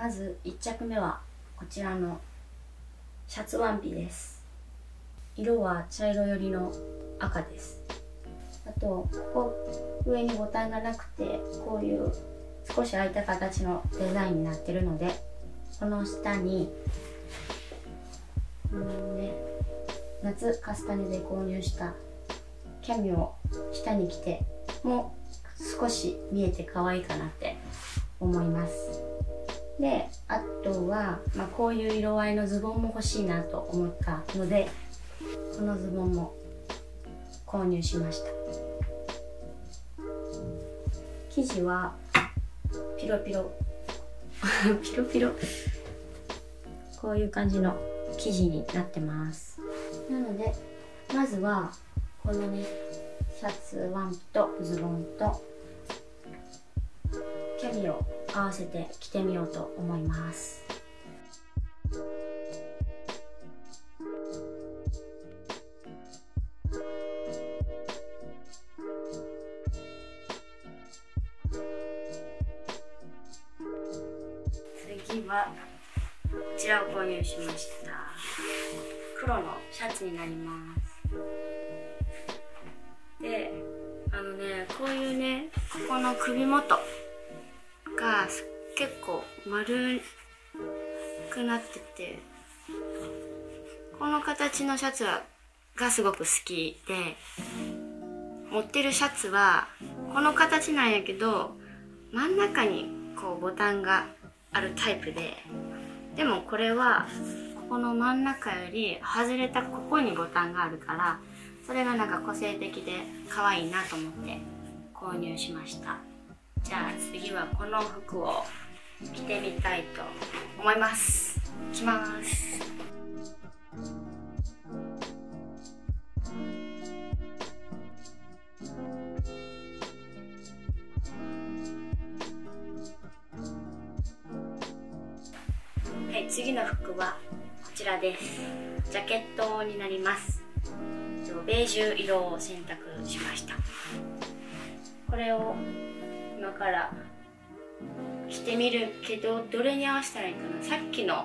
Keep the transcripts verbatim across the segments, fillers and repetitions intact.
まずいっ着目はこちらのシャツワンピです。色は茶色寄りの赤です。あとここ上にボタンがなくて、こういう少し開いた形のデザインになってるので、この下にうんね、夏カスタネで購入したキャミを下に着ても少し見えて可愛いかなって思います。で、あとは、まあ、こういう色合いのズボンも欲しいなと思ったので、このズボンも購入しました。生地はピロピロピロピロこういう感じの生地になってます。なのでまずはこのねシャツワンピとズボンとキャミを合わせて着てみようと思います。次はこちらを購入しました。黒のシャツになります。で、あのね、こういうね、ここの首元が結構丸くなってて、この形のシャツはがすごく好きで、持ってるシャツはこの形なんやけど真ん中にこうボタンがあるタイプで、でもこれはここの真ん中より外れたここにボタンがあるから、それがなんか個性的で可愛いなと思って購入しました。じゃあ次はこの服を着てみたいと思います。着ます。はい、次の服はこちらです。ジャケットになります。ベージュ色を選択しました。これを今から着てみるけど、どれに合わせたらいいかな。さっきの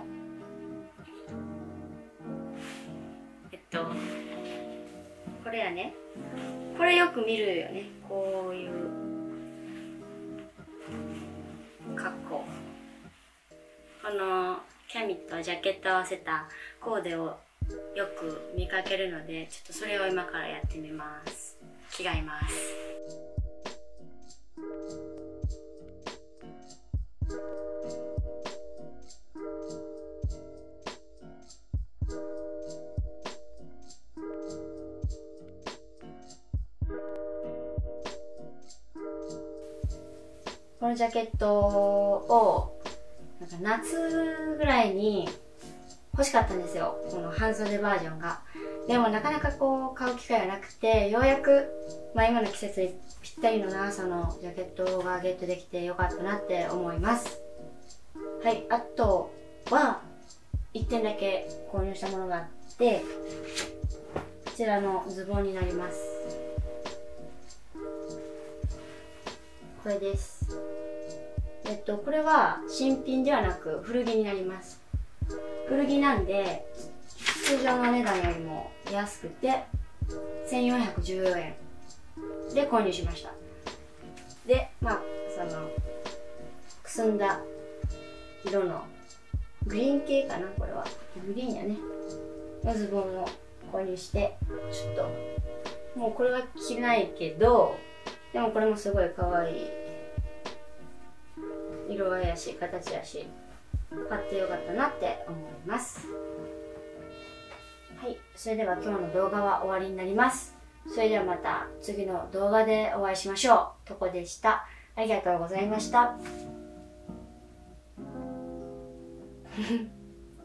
えっとこれやね、これよく見るよね、こういう格好。このキャミとジャケット合わせたコーデをよく見かけるので、ちょっとそれを今からやってみます。着替えます。このジャケットをなんか夏ぐらいに欲しかったんですよ、この半袖バージョンが。でもなかなかこう買う機会がなくて、ようやく、まあ、今の季節にぴったりの長さのジャケットがゲットできてよかったなって思います。はい、あとはいってんだけ購入したものがあって、こちらのズボンになります。これです。えっとこれは新品ではなく古着になります。古着なんで通常の値段よりも安くてせんよんひゃくじゅうよえんで購入しました。で、まあそのくすんだ色のグリーン系かな、これはグリーンやねのズボンを購入して、ちょっともうこれは着ないけど、でもこれもすごい可愛い色合いやし形やし、買ってよかったなって思います。はい、それでは今日の動画は終わりになります。それではまた次の動画でお会いしましょう。とこでした。ありがとうございました。